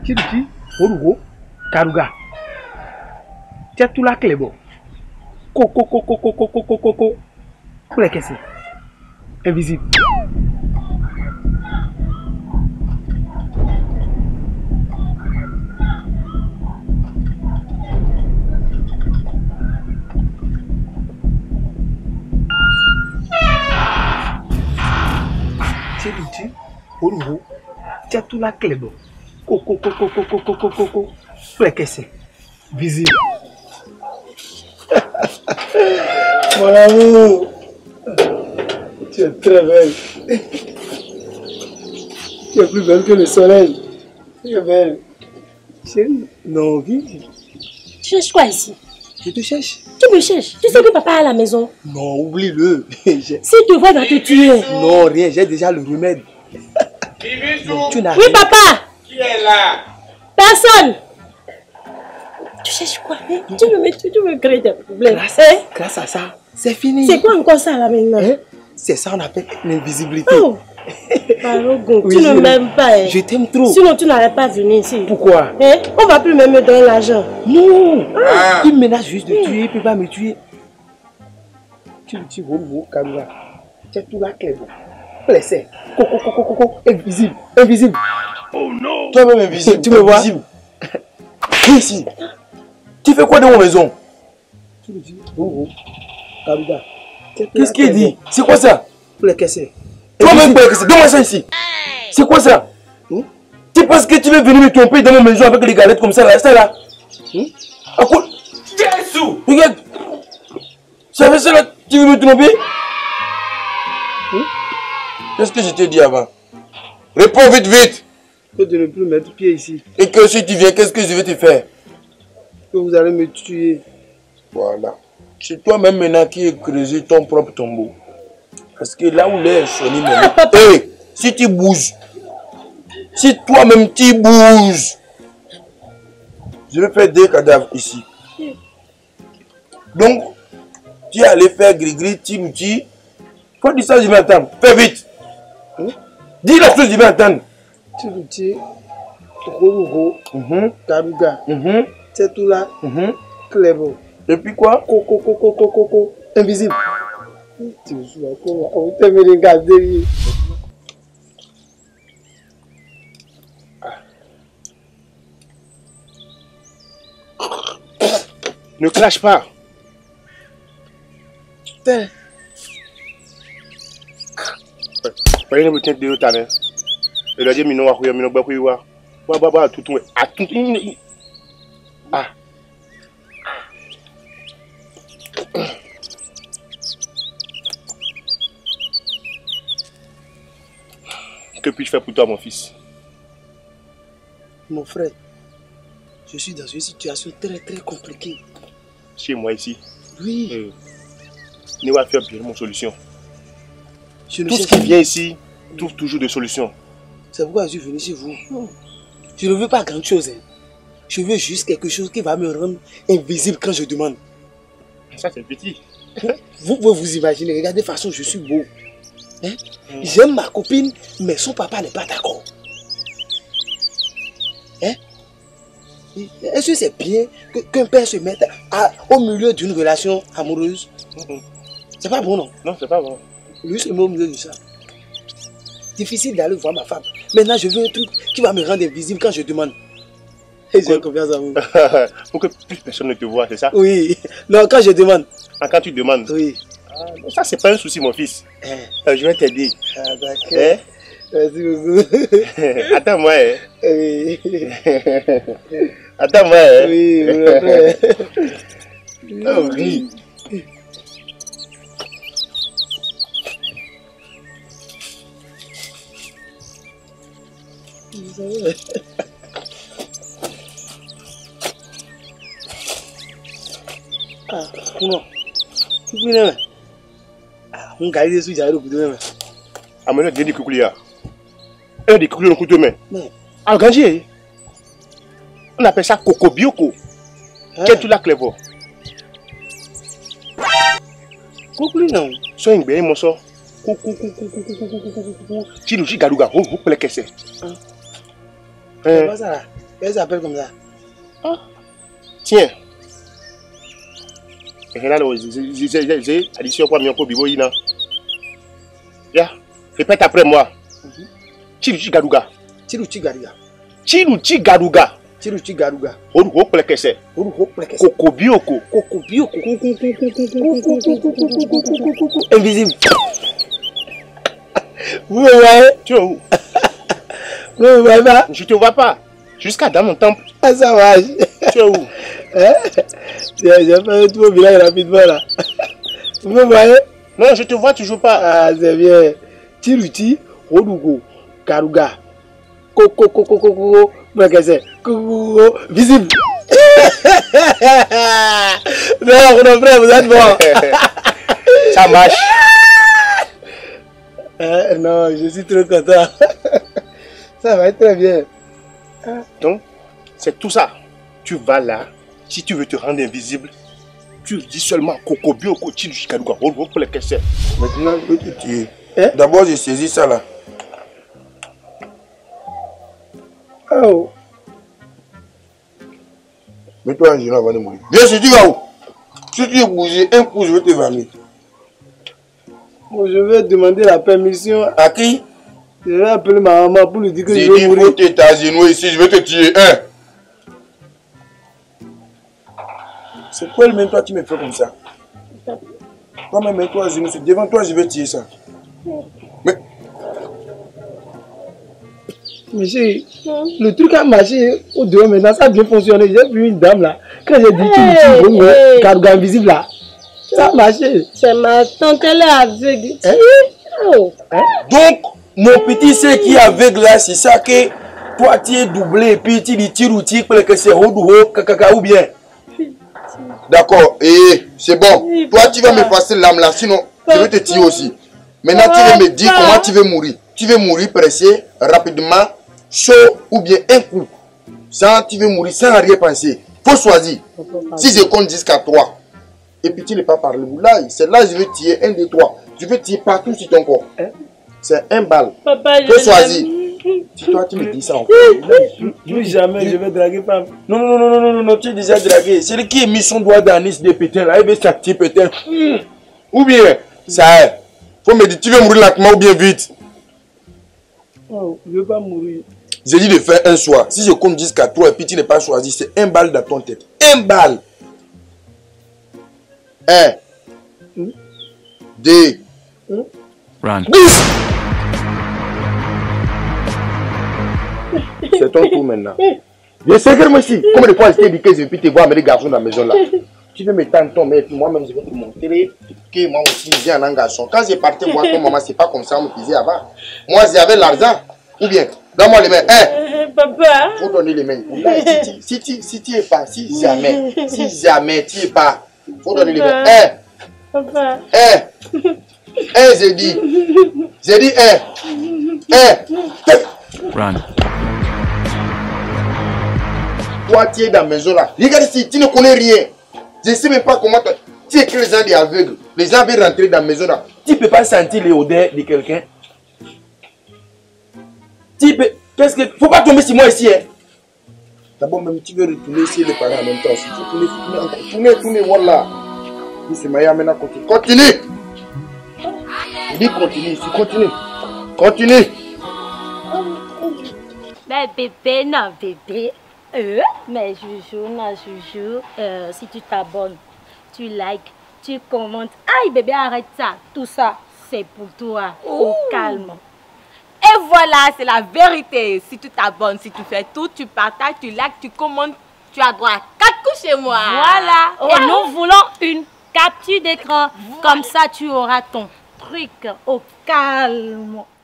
Tiruti, Orugo, Karuga. Tchatula Clebo. Coco. Pour qu'est-ce invisible. Tiruti, Orugo, Tchatula Clebo. Coco. Pour qu'est-ce visible. Mon amour, tu es très belle. Tu es plus belle que le soleil. Tu es belle. Chérie, non, viens. Tu cherches quoi ici? Je te cherche. Tu me cherches? Tu sais que papa est à la maison. Non, oublie-le. S'il te voit, il va te tuer. Non, rien, j'ai déjà le remède. Non, tu n'as Oui, rien. papa. Qui est là? Personne. Tu cherches quoi? Tu me crées des problèmes. Grâce à ça, c'est fini. C'est quoi encore ça là maintenant? C'est ça qu'on appelle l'invisibilité. Oh. Pardon, Oui, tu je- ne m'aimes pas. Je t'aime trop. Sinon, tu n'aurais pas venu ici. Pourquoi? On va plus même me donner l'argent. Non. Il menace juste de tuer, il ne peut pas me tuer. Tu le dis, Kamila. Tu es tout là, Clebo. Blessé. Coco. Invisible. Oh non! Toi-même invisible. Tu me vois? Viens ici. Tu fais quoi dans mon maison? Tu le dis, Kamila. Qu'est-ce qu'il dit? C'est quoi ça? Toi-même, donne-moi ça ici. C'est quoi ça? Tu penses que tu veux venir me tromper dans mon maison avec les galettes comme ça là? Ça là? À quoi? Jésus! Regarde. C'est avec ça là que tu veux me tromper? Qu'est-ce que je t'ai dit avant? Réponds vite. Que de ne plus mettre pied ici. Et que si tu viens, qu'est-ce que je vais te faire? Que vous allez me tuer. Voilà. C'est toi-même maintenant qui as creusé ton propre tombeau. Parce que là où l'air est sonné, hey, si tu bouges, si toi-même tu bouges, je vais faire 2 cadavres ici. Donc, tu es allé faire gris-gris, ti. Faut dire ça, je vais attendre. Fais vite. Dis la chose, je vais attendre. Tiruti, Orugo, Karuga. Tchatula Clebo. Et puis quoi? Coco. Invisible. Tu me souviens comment on t'a mis regarder. Ne crache pas! Voyez le tête de l'autre année. Et là, j'ai mis nos affaires, mis nos affaires. Ah. Que puis-je faire pour toi, mon fils? Mon frère, je suis dans une situation très compliquée. Chez moi ici. Oui. Ne va faire bien mon solution. Je ne Tout sais ce qui pas. vient ici trouve toujours des solutions. C'est pourquoi je suis venu chez vous. Je ne veux pas grand chose. Je veux juste quelque chose qui va me rendre invisible quand je demande. Ça, c'est petit. Vous pouvez vous imaginer, regardez de toute façon, je suis beau. J'aime ma copine, mais son papa n'est pas d'accord. Est-ce que c'est bien qu'un père se mette au milieu d'une relation amoureuse? C'est pas bon, non? Non, c'est pas bon. Lui se met au milieu de ça. Difficile d'aller voir ma femme. Maintenant, je veux un truc qui va me rendre invisible quand je demande. Et j'ai confiance en vous. Pour que plus personne ne te voit, c'est ça? Oui. Non, quand je demande. Ah, quand tu demandes? Oui. Ah, ça, c'est pas un souci, mon fils. Je vais t'aider. Ah, d'accord. Merci beaucoup. Attends-moi. Oui. Attends-moi. Oui, mon frère. Oh, oui. Ah, non. Tu peux venir. Ah, on gagne des sous, j'arrive au bout de même. Ah, mais là, j'ai des coucoulis. Un des coucoulis, le coup de main. Mais. Ah, Gangier. On appelle ça Coco Bioko. Qu'est-ce que tu l'as, Clévo? Coucou, non. Sois un bien, mon soeur. Tu nous dis Galouga, vous pouvez le casser. C'est pas ça là. Elle s'appelle comme ça. Tiens. Regarde, j'ai addition pour mieux bibo ina. Ya, répète après moi. Chiruchi garuga. Chiruchi garuga. Chiruchi garuga. Chiruchi garuga. Oru ho plekese. Oru ho plekese. Kokobioko. Kokobioko. Invisible. Vous me voyez? Tu es où? Vous me voyez pas? Je te vois pas. Jusqu'à dans mon temple. Ah, ça va. Tu es où? Hein? J'ai fait un tour au village rapidement là. Vous me voyez? Non, je te vois toujours pas. Ah, c'est bien. Chiruchi, Odugo, Garuga. Coco, visible. Non, mon frère, vous êtes bon. Ça marche. Non, je suis trop content. Ça va être très bien. Donc, c'est tout ça. Tu vas là, si tu veux te rendre invisible, tu dis seulement Kokobio, Kochi, Chikaruga, pour les questions. Maintenant, je vais te tuer. D'abord, j'ai saisi ça là. Oh. Mets-toi en genou avant de mourir. Viens, si tu vas où? Si tu es bougé, un coup, je vais te vomir. Bon, je vais demander la permission. À qui? Je vais appeler ma maman pour lui dire que je vais mourir. Faut que tu t'agenouilles ici, je vais te tuer. C'est quoi, même toi, tu me fais comme ça? Toi-même, mets-toi à genoux, c'est devant toi, je vais tuer ça. Mais... Monsieur, le truc a marché au dehors maintenant, ça a bien fonctionné. J'ai vu une dame là, quand j'ai dit tu Garuga invisible là, ça a marché. C'est ma tante, elle est aveugle. Oh. Donc, mon petit, c'est qui est aveugle là, c'est ça que toi tu es doublé et puis tu dis tire ou tire, que c'est Rodouho, Kakaka ou bien. D'accord, et c'est bon. Toi tu vas me passer l'âme là, sinon je vais te tirer aussi. Maintenant tu vas me dire comment tu veux mourir. Tu veux mourir pressé, rapidement, chaud ou bien un coup. Sans, tu veux mourir sans rien penser. Faut choisir. Si je compte jusqu'à 3, et puis tu n'es pas parlé, là, c'est là que je vais tirer un des 3. Je vais tirer partout sur ton corps. C'est un balle. Faut choisir. Si toi tu me dis ça encore. Plus jamais je vais draguer femme. Non, tu es déjà dragué. C'est lui qui a mis son doigt dans l'anis de pétain là, il veut s'activer pétain. Ou bien, ça est. Faut me dire, tu veux mourir lentement ou bien vite? Oh, je ne veux pas mourir. J'ai dit de faire un choix. Si je compte jusqu'à 3 et puis tu n'es pas choisi, c'est un balle dans ton tête. Un balle. 1, 2, Run. C'est ton tour maintenant. Je sais que moi aussi, combien de fois je t'ai dit que je vais te voir avec les garçons dans la maison là. Tu veux me tendre ton mec, moi-même je vais te montrer que moi aussi j'ai un garçon. Quand j'ai parti voir ton maman, c'est pas comme ça on me disait avant. Moi j'avais l'argent. Ou bien, donne-moi les mains. Papa. Faut donner les mains. Si tu es pas, si jamais tu es pas, faut donner les mains. Papa. J'ai dit 1. Run. Toi, tu es dans la maison là. Regarde ici, tu ne connais rien. Je ne sais même pas comment tu es que les gens des aveugles. Les gens veulent rentrer dans la maison là. Tu ne peux pas sentir les odeurs de quelqu'un. Tu peux. Qu'est-ce que. Faut pas tomber sur moi ici. Hein. D'abord, même tu veux retourner ici les parents en même temps. Si tu veux tourner, voilà. Tu se mailles maintenant, continue. Continue. Je dis continue, si continue. Mais bébé, non, bébé. Mais Joujou, si tu t'abonnes, tu likes, tu commentes. Aïe bébé, arrête ça. Tout ça, c'est pour toi. Au calme. Et voilà, c'est la vérité. Si tu t'abonnes, si tu fais tout, tu partages, tu likes, tu commentes, tu as droit à 4 coups chez moi. Voilà. Et nous voulons une capture d'écran. Comme ça, tu auras ton truc au calme.